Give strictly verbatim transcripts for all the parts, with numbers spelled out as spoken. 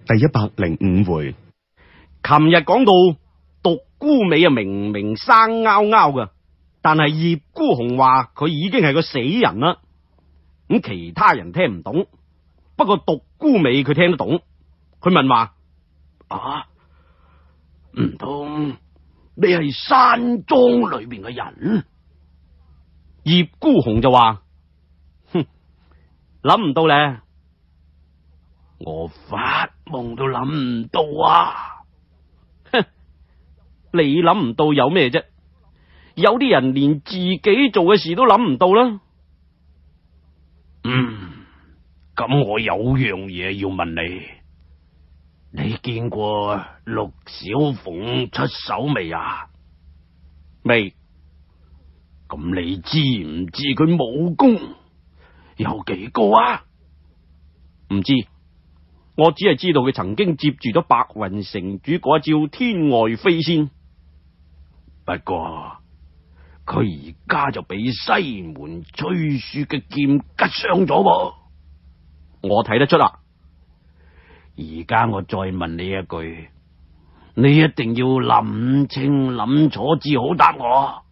第一百零五回。 琴日講到獨孤美啊，明明生勾勾噶，但係葉孤鴻話佢已經係個死人啦。咁其他人聽唔懂，不過獨孤美佢聽得懂。佢問話： 啊，唔通你係山莊裏邊嘅人？ 葉孤鴻就話：哼，諗唔到咧， 我發夢都諗唔到啊！ 哼，你諗唔到有咩啫？有啲人連自己做嘅事都諗唔到啦。 嗯，咁我有樣嘢要問你，你見過陸小鳳出手未啊？ 未。 咁你知唔知佢武功有幾高啊？ 唔知，我只係知道佢曾經接住咗白雲城主嗰一招天外飛仙。 不過佢而家就俾西門吹雪嘅劍拮傷咗噃。 我睇得出啦。 而家我再問你一句，你一定要諗清諗楚至好答我。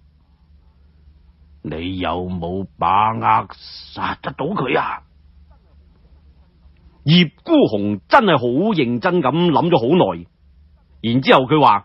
你有冇把握殺得到佢啊？ 葉孤鴻真係好認真咁諗咗好耐，然之後佢話：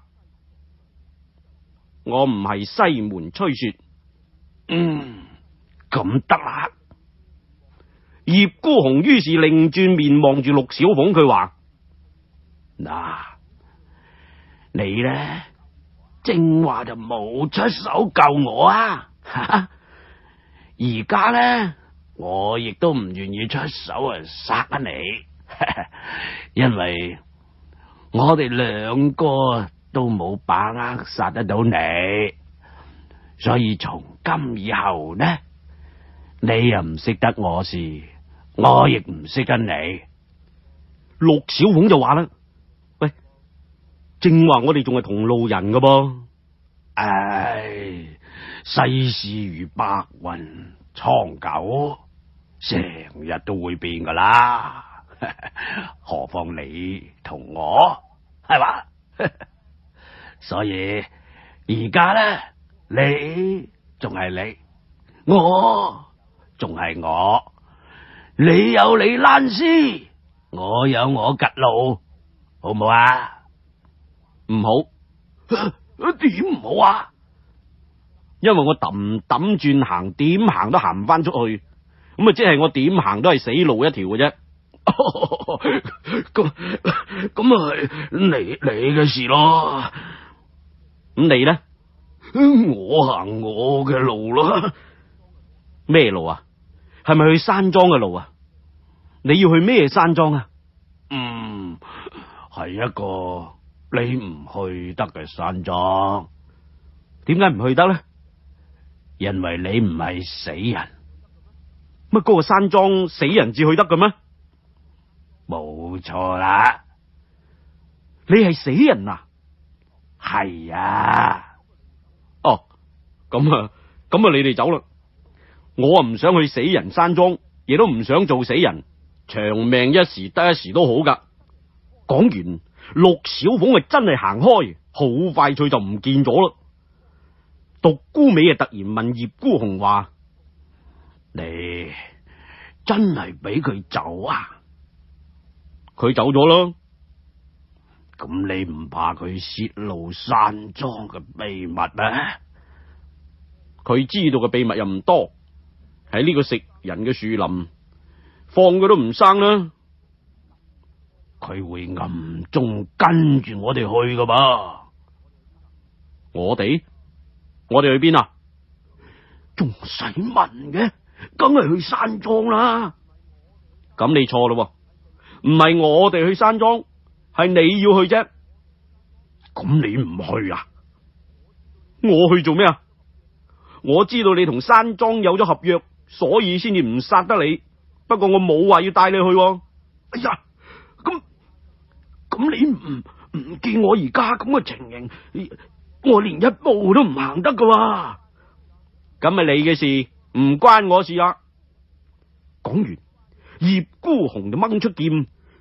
我唔係西門吹雪。 嗯，咁得啦。 葉孤鴻於是擰轉面望住陸小鳳，佢話： 嗱，你呢？正話就冇出手救我啊！而家呢，我亦都唔願意出手啊殺你，因為我哋兩個都冇把握殺得到你，所以從今以後呢，你又唔識得我事，我亦唔識得你。 陸小鳳就話啦：喂，正話我哋仲係同路人噶噃。 唉，世事如白雲蒼狗，成日都會變噶啦，何況你同我係嘛？所以而家咧，你仲係你，我仲係我，你有你爛絲，我有我吉路，好唔好啊？ 唔好。 點唔好啊？ 因為我揼揼轉行，點行都行唔翻出去，咁啊，即係我點行都係死路一條嘅啫。 咁咁啊，係你你嘅事咯。 咁你呢？ 我行我嘅路咯。 咩路啊？係咪去山莊嘅路啊？你要去咩山莊啊？ 嗯，係一個你唔去得嘅山莊。 點解唔去得呢？ 因為你唔係死人。 乜嗰個山莊死人至去得嘅咩？ 冇錯啦。 你係死人啊？ 係啊。 哦，咁啊，咁啊，你哋走啦。我啊唔想去死人山莊，亦都唔想做死人，長命一時得一時都好噶。講完，陸小鳳啊真係行開，好快脆就唔見咗啦。獨孤美啊突然問葉孤鴻話： 你真係俾佢走啊？ 佢走咗啦。 咁你唔怕佢泄露山莊嘅秘密咩？ 佢知道嘅秘密又唔多，喺呢個食人嘅樹林，放佢都唔生啦。 佢會暗中跟住我哋去噶噃。 我哋？我哋去邊啊？ 仲使問嘅？梗係去山莊啦。 咁你錯咯，唔係我哋去山莊，係你要去啫。 咁你唔去啊？ 我去做咩啊？我知道你同山莊有咗合約，所以先至唔殺得你。不過我冇話要帶你去。 哎呀，咁咁你唔唔見我而家咁嘅情形，我連一步都唔行得噶。 咁咪你嘅事，唔關我事啊。講完，葉孤鴻就掹出劍，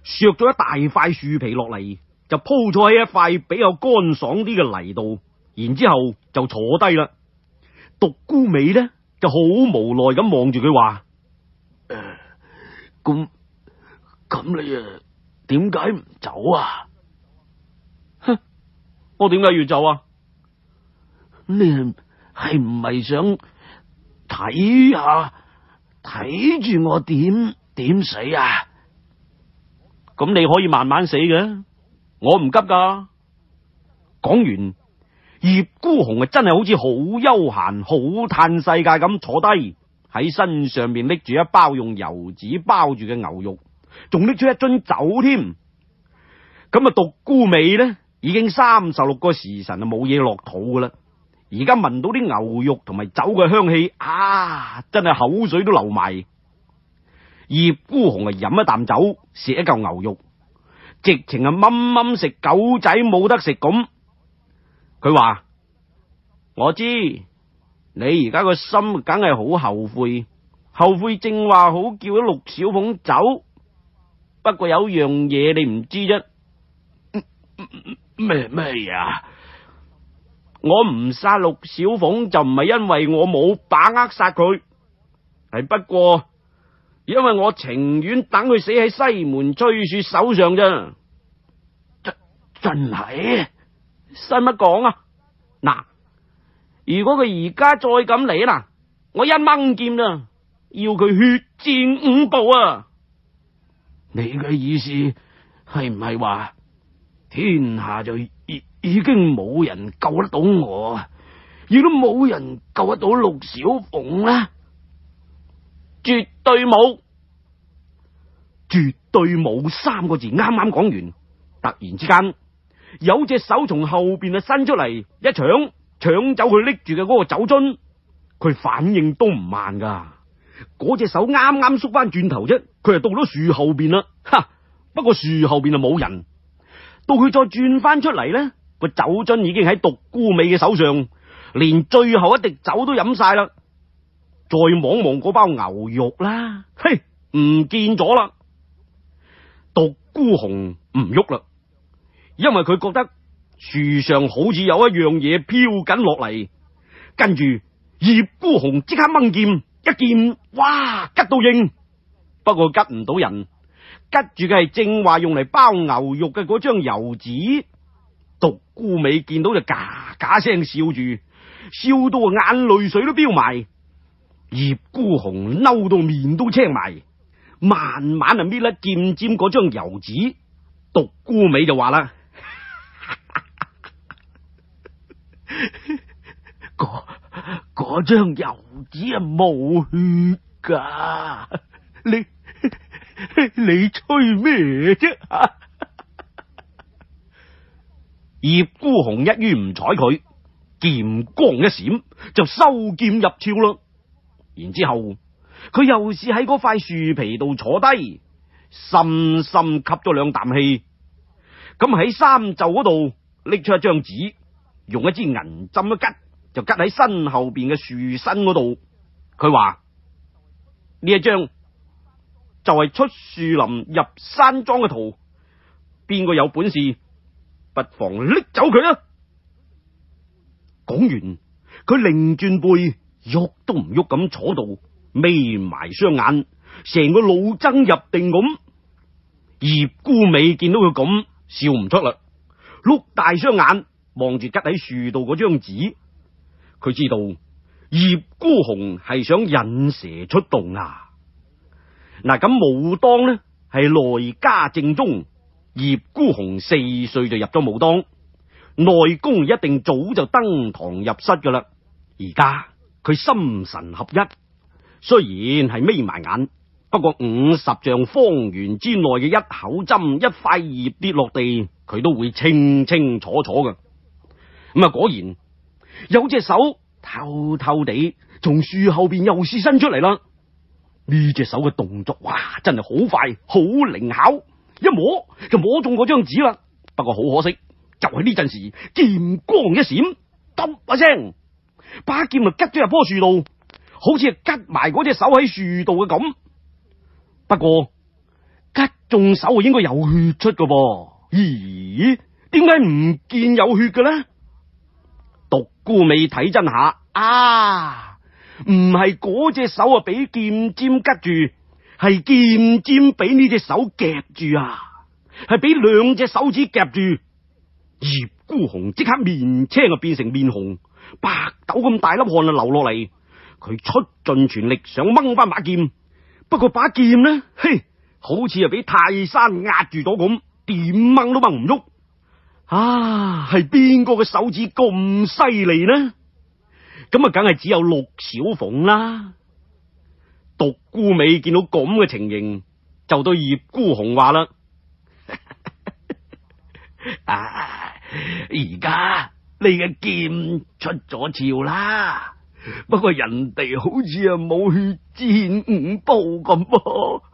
削咗一大塊樹皮落嚟，就鋪咗喺一塊比較乾爽啲嘅泥度，然之後就坐低啦。獨孤美呢就好無奈咁望住佢話： 咁咁你啊，點解唔走啊？ 哼，我點解要走啊？ 你係係唔係想睇下睇住我點點死啊？ 咁你可以慢慢死嘅，我唔急噶。講完，葉孤雄啊真係好似好悠閒、好嘆世界咁坐低，喺身上面拎住一包用油紙包住嘅牛肉，仲拎出一樽酒添。咁啊，獨孤美呢已經三十六個時辰啊冇嘢落肚噶啦，而家聞到啲牛肉同埋酒嘅香氣，啊，真係口水都流埋。葉孤雄啊飲一啖酒，食一嚿牛肉，直情係掹掹食狗仔冇得食咁。佢話：我知你而家個心梗係好後悔，後悔正話好叫咗陸小鳳走。不過有樣嘢你唔知啫。 咩咩嘢啊？ 我唔殺陸小鳳就唔係因為我冇把握殺佢，係不過因為我情願等佢死喺西門吹雪手上啫。 真真係？ 使乜講啊？嗱，如果佢而家再咁嚟啦，我一掹劍啦，要佢血戰五步啊！ 你嘅意思係唔係話天下就已已經冇人救得到我，亦都冇人救得到陸小鳳啦？ 絕對冇，絕對冇三個字啱啱講完，突然之間有隻手從後邊啊伸出嚟，一搶搶走佢拎住嘅嗰個酒樽。佢反應都唔慢噶，嗰隻手啱啱縮翻轉頭啫，佢就到咗樹後邊啦。哈！不過樹後邊啊冇人，到佢再轉翻出嚟呢，個酒樽已經喺獨孤美嘅手上，連最後一滴酒都飲晒啦。再望望嗰包牛肉啦，嘿，唔見咗啦。獨孤雄唔喐啦，因為佢覺得樹上好似有一樣嘢飄緊落嚟。跟住葉孤雄即刻掹劍，一劍，哇，吉到應。不過吉唔到人，吉住嘅係正話用嚟包牛肉嘅嗰張油紙。獨孤美見到就嘎嘎聲笑住，笑到眼淚水都飆埋。葉孤雄嬲到面都青埋，慢慢啊搣甩劍尖嗰張油紙。獨孤美就話啦： 嗰嗰張油紙啊冇血噶，你你吹咩啫？ 葉孤雄一於唔睬佢，劍光一閃就收劍入鞘啦。然之後佢又是喺嗰塊樹皮度坐低，深深吸咗兩啖氣，咁喺衫袖嗰度拎出一張紙，用一支銀針一吉，就吉喺身後邊嘅樹身嗰度。佢話呢一張就係出樹林入山莊嘅圖，邊個有本事不妨拎走佢啦。講完，佢擰轉背，喐都唔喐咁坐度，眯埋雙眼，成個老僧入定咁。葉孤美見到佢咁，笑唔出啦，碌大雙眼望住吉喺樹度嗰張紙。佢知道葉孤雄係想引蛇出洞啊！嗱，咁武當呢係內家正宗，葉孤雄四歲就入咗武當，內功一定早就登堂入室噶啦。而家佢心神合一，雖然係眯埋眼，不過五十丈方圓之內嘅一口針、一塊葉跌落地，佢都會清清楚楚噶。咁啊，果然有隻手偷偷地從樹後邊又試伸出嚟啦。呢隻手嘅動作，哇，真係好快，好靈巧，一摸就摸中嗰張紙啦。不過好可惜，就喺呢陣時，劍光一閃，咚一聲，把劍就吉咗入棵樹度，好似係吉埋嗰隻手喺樹度嘅咁。不過吉中手應該有血出噶噃，咦？點解唔見有血嘅呢？獨孤美睇真下，啊，唔係嗰隻手啊，俾劍尖吉住，係劍尖俾呢隻手夾住啊，係俾兩隻手指夾住。葉孤雄即刻面青啊，變成面紅，白豆咁大粒汗啊流落嚟。佢出盡全力想掹翻把劍，不過把劍呢，嘿，好似係俾泰山壓住咗咁，點掹都掹唔喐。啊，係邊個嘅手指咁犀利呢？咁啊，梗係只有陸小鳳啦。獨孤美見到咁嘅情形，就對葉孤雄話啦： 啊，而家你嘅劍出咗鞘啦，不過人哋好似啊冇血戰五步咁噃。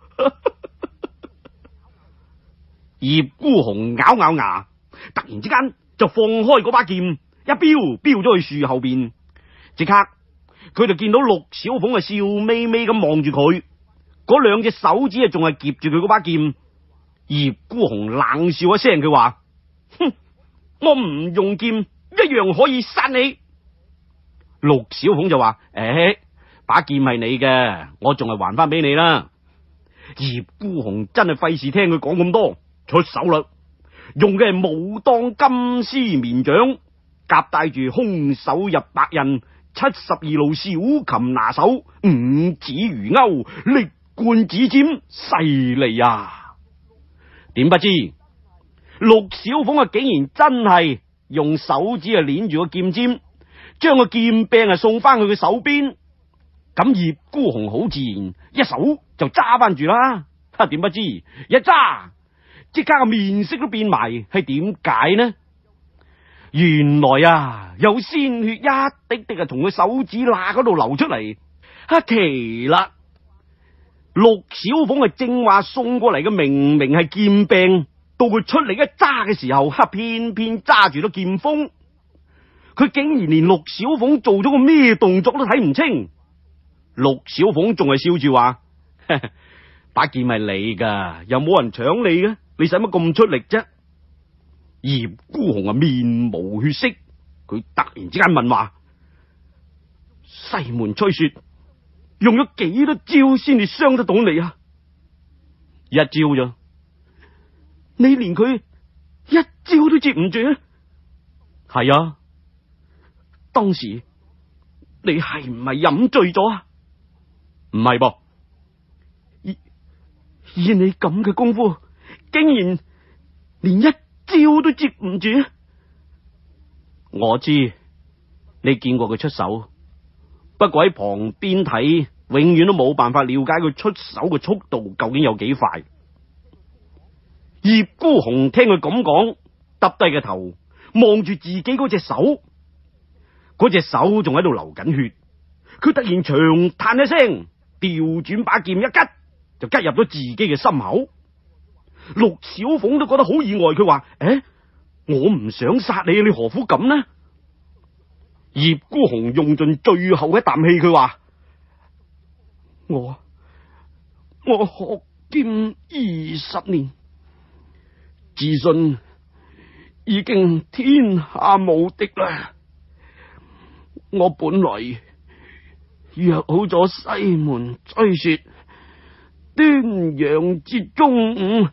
葉孤雄咬咬牙，突然之間就放開嗰把劍，一飆飆咗去樹後邊。即刻佢就見到陸小鳳啊笑眯眯咁望住佢，嗰兩隻手指啊仲係夾住佢嗰把劍。葉孤雄冷笑一聲，佢話：哼，我唔用劍一樣可以殺你。陸小鳳就話：誒、欸，把劍係你嘅，我仲係還翻俾你啦。葉孤雄真係費事聽佢講咁多，出手啦，用嘅係武當金絲綿掌，夾帶住空手入白刃，七十二路小琴拿手，五指如鈎，力貫指尖，犀利啊！點不知陸小鳳啊，竟然真係用手指啊捻住個劍尖，將個劍柄啊送翻去佢手邊。咁葉孤雄好自然一手就揸翻住啦。哈！點不知一揸，即刻個面色都變埋，係點解呢？原來啊，有鮮血一滴滴啊，從佢手指罅嗰度流出嚟。哈！奇啦！陸小鳳係正話送過嚟嘅，明明係劍柄，到佢出嚟一揸嘅時候，哈，偏偏揸住咗劍鋒。佢竟然連陸小鳳做咗個咩動作都睇唔清。陸小鳳仲係笑住話：把劍係你噶，又冇人搶你嘅，你使乜咁出力啫？葉孤雄啊，面無血色，佢突然之間問話：西門吹雪用咗幾多招先至傷得到你啊？一招啫，你連佢一招都接唔住啊？係啊，當時你係唔係飲醉咗啊？唔係噃，以以你咁嘅功夫，竟然連一招都接唔住。我知你見過佢出手，不過喺旁邊睇，永遠都冇辦法了解佢出手嘅速度究竟有幾快。葉孤雄聽佢咁講，耷低個頭望住自己嗰隻手，嗰隻手仲喺度流緊血。佢突然長嘆一聲，調轉把劍一吉，就吉入咗自己嘅心口。陸小鳳都覺得好意外，佢話：誒，我唔想殺你，你何苦咁呢？葉孤雄用盡最後一啖氣，佢話：我我學劍二十年，自信已經天下無敵啦。我本來約好咗西門吹雪端陽節中午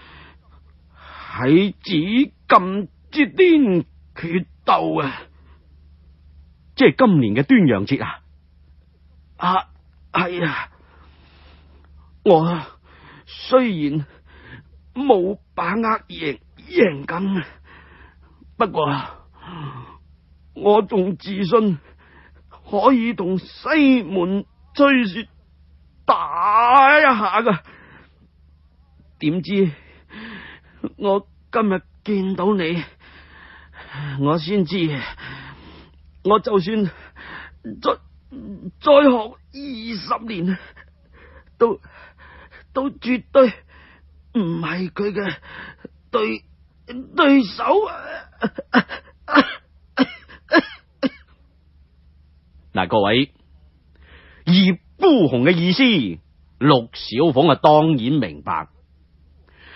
喺紫禁之巔決鬥啊！即係今年嘅端陽節啊！啊，係啊！我雖然冇把握贏贏緊，不過我仲自信可以同西門吹雪打一下噶。點知我今日見到你，我先知，我就算再再學二十年，都都絕對唔係佢嘅對對手。嗱，各位，葉孤雄嘅意思，陸小鳳啊當然明白。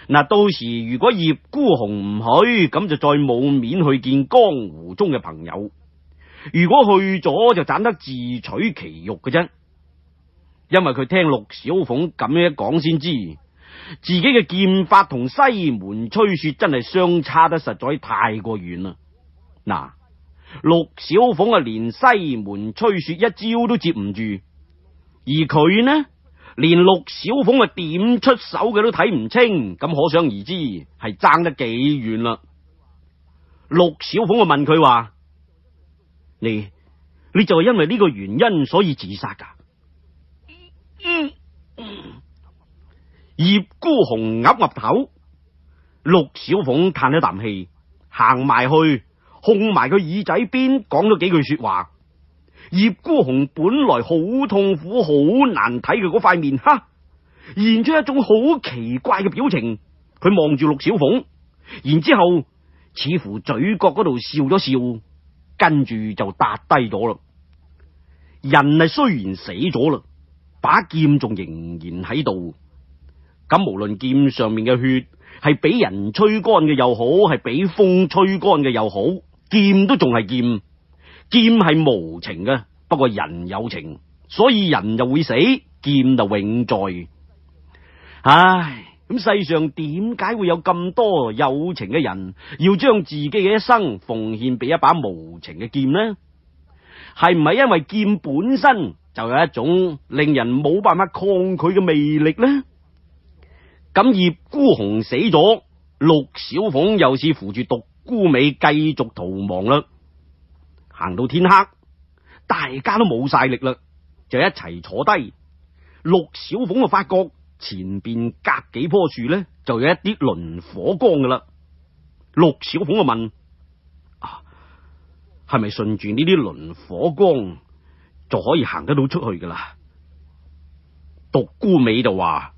嗱，到時如果葉孤鴻唔去，咁就再冇面去見江湖中嘅朋友。如果去咗，就盞得自取其辱嘅啫。因為佢聽陸小鳳咁樣一講，先知自己嘅劍法同西門吹雪真係相差得實在太過遠啦。嗱，陸小鳳啊，連西門吹雪一招都接唔住，而佢呢，連陸小鳳啊點出手嘅都睇唔清，咁可想而知係爭得幾遠啦。陸小鳳啊問佢話：你你就係因為呢個原因所以自殺噶？嗯嗯、葉孤鴻岌岌頭，陸小鳳嘆一啖氣，行埋去控埋佢耳仔邊，講咗幾句說話。葉孤鴻本來好痛苦、好難睇嘅嗰塊面，哈，現出一種好奇怪嘅表情。佢望住陸小鳳，然之後似乎嘴角嗰度笑咗笑，跟住就笪低咗啦。人係雖然死咗啦，把劍仲仍然喺度。咁無論劍上面嘅血係俾人吹乾嘅又好，係俾風吹乾嘅又好，劍都仲係劍。劍係無情嘅，不過人有情，所以人就會死，劍就永在。唉，咁世上點解會有咁多有情嘅人要將自己嘅一生奉獻俾一把無情嘅劍呢？係唔係因為劍本身就有一種令人冇辦法抗拒嘅魅力呢？咁葉孤鴻死咗，陸小鳳又是扶住獨孤美繼續逃亡啦。行到天黑，大家都冇晒力啦，就一齊坐低。陸小鳳就發覺前邊隔幾棵樹呢，就有一啲磷火光噶啦。陸小鳳就問：啊，係咪順住呢啲磷火光就可以行得到出去噶啦？獨孤美就話：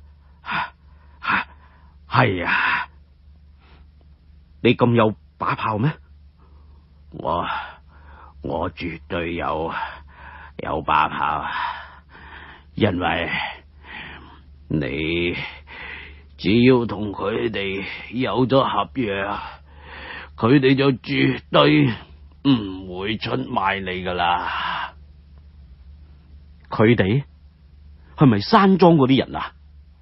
係啊，你咁有把炮咩？我我絕對有有把炮，因為你只要同佢哋有咗合約，佢哋就絕對唔會出賣你噶啦。佢哋係咪山莊嗰啲人啊？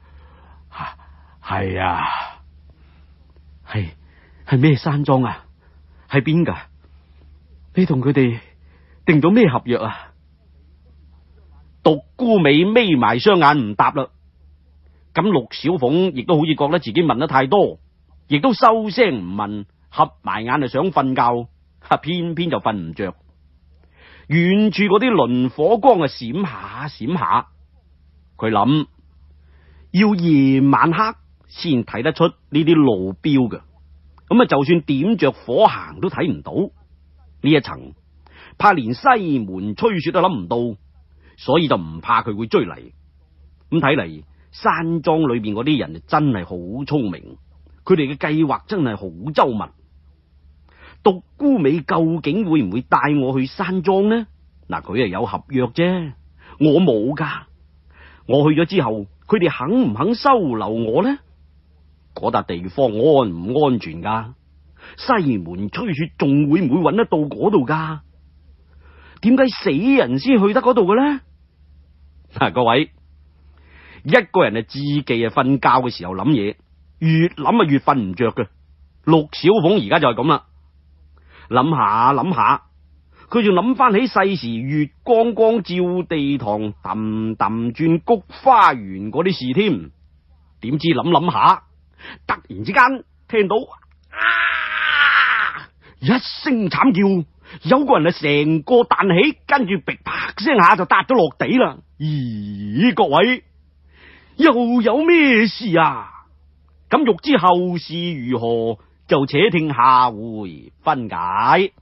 係啊，係係咩山莊啊？喺邊噶？你同佢哋定咗咩合約啊？獨孤美眯埋雙眼唔答啦。咁陸小鳳亦都好似覺得自己問得太多，亦都收聲唔問，合埋眼就想瞓覺，偏偏就瞓唔着。遠處嗰啲磷火光啊閃下閃下，佢諗要夜晚黑先睇得出呢啲路標嘅，咁啊就算點着火行都睇唔到呢一層，怕連西門吹雪都諗唔到，所以就唔怕佢會追嚟。咁睇嚟山莊裏邊嗰啲人真係好聰明，佢哋嘅計劃真係好周密。獨孤美究竟會唔會帶我去山莊呢？嗱，佢係有合約啫，我冇噶。我去咗之後，佢哋肯唔肯收留我呢？嗰笪地方安唔安全噶？西門吹雪仲會唔會揾得到嗰度噶？點解死人先去得嗰度嘅呢？嗱，各位，一個人啊自己啊瞓覺嘅時候諗嘢，越諗啊越瞓唔着嘅。陸小鳳而家就係咁啦，諗下諗下，佢仲諗翻起細時月光光照地堂，氹氹轉菊花園嗰啲事添。點知諗諗下，突然之間聽到啊一聲慘叫，有個人啊成個彈起，跟住噼啪聲下就笪咗落地啦。咦，各位又有咩事啊？咁欲知後事如何，就且聽下回分解。